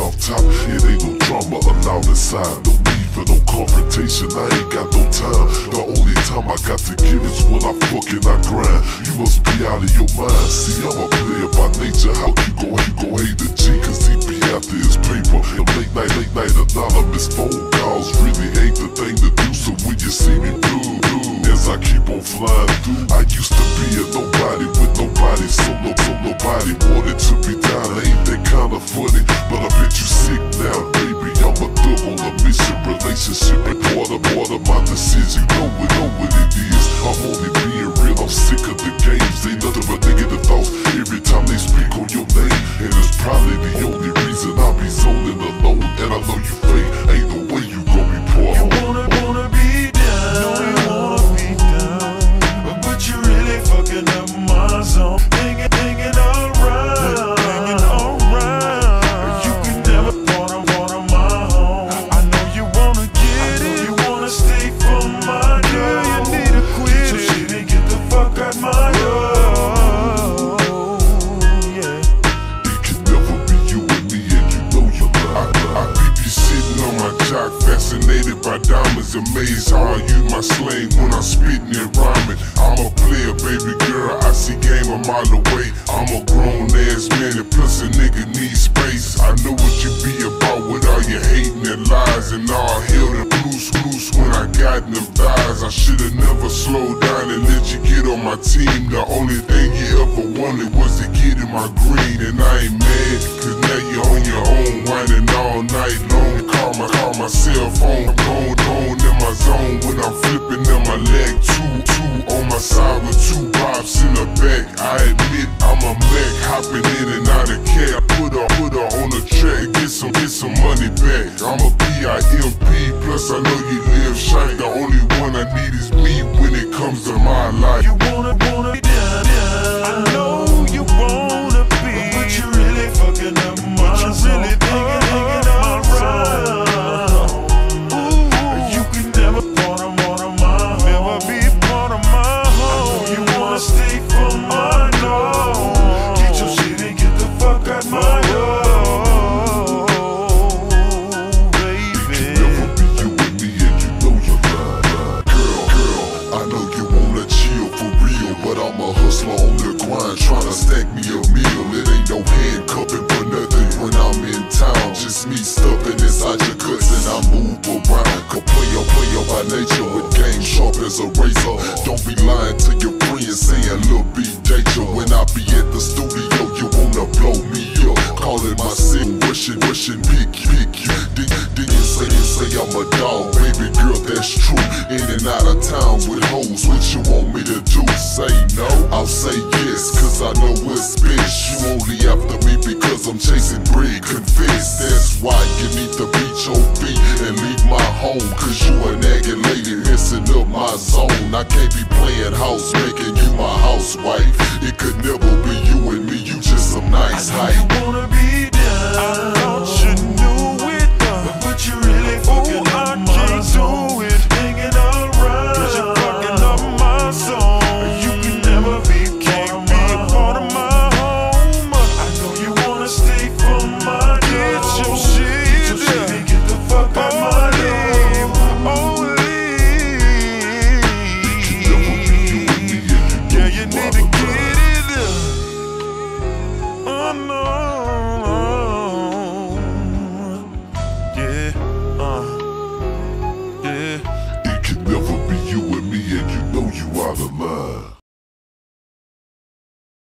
off top. It ain't no drama allowed inside. No need for no confrontation, I ain't got no time. The only time I got to give is when I fucking grind. You must be out of your mind. See, I'm a player by nature. How you gon' hate the G? Cause he be after his paper. The late night anonymous phone calls really ain't the thing to do. So when you see me blue, as I keep on flying through, I used to be a nobody with nobody, so nobody wanted to be down. Ain't that kinda funny? But I bet you sick now, baby. I'm a thug on a mission, relationship and part of my decision. You know what it is. I'm only being real. I'm sick of the games. Ain't nothing but negative thoughts every time they speak on your name, and it's probably the only reason I be zoning alone. And I know you fake. Ain't no way you gon' be poor. You wanna be down. No, you wanna be down, but you really fucking up my zone. Hanging around. You can never part of my home. I know you wanna get it. You wanna stay from my door. You need to quit. Get your shit and get the fuck out my door. Yeah. It can never be you and me, and you know you're lying. I be sitting on my jock, fascinated by diamonds, amazed how I use my slang when I'm spitting and rhyming. I'm a player, baby girl, I see game a mile away. I'm a grown ass man, and plus a nigga needs space. I know what you be about with all your hating and lies, and all hell the blues when I got in them thighs. I should've never slowed down and let you get on my team. The only thing you ever wanted was to get in my green, and I ain't mad, cause now you're on your own, whining all night long. Call my cell phone, gone in my zone when I'm flipping in my leg. Two on my side with two pops in the back. I admit I'm a Mac, hopping in and out of cab. Put her on the track, get some money back. I'm a PIMP, plus I know you live shy. The only one I need is me when it comes to my life. You wanna be down. I know you wanna be, but you really fucking up my zone. Hanging around. You can never part of my home. Never be part of my home. I know you wanna stay from my door. Get your shit and get the fuck out my door, baby. It can never be you and me, and you know you're lying. Girl, I know you wanna chill for real, but I'm a hustler on the grind, tryna stack me a meal. It ain't no handcuffing for nothing when I'm in town. Just me stuffing inside your guts and I move around. Cause player by nature with game sharp as a razor. Don't be lying to your friends saying Lil B danger. When I be at the studio, you wanna blow me up. Calling my sim, rushing, pick you. Then you say I'm a dog, baby girl, that's true. In and out of town with hoes, what you want me to do? Say no, I'll say yes, cause I know what's best. You only after me because I'm chasing bread, confess. That's why you need to beat your feet and leave my home, cause you a nagging lady messing up my zone. I can't be playing house, making you my housewife.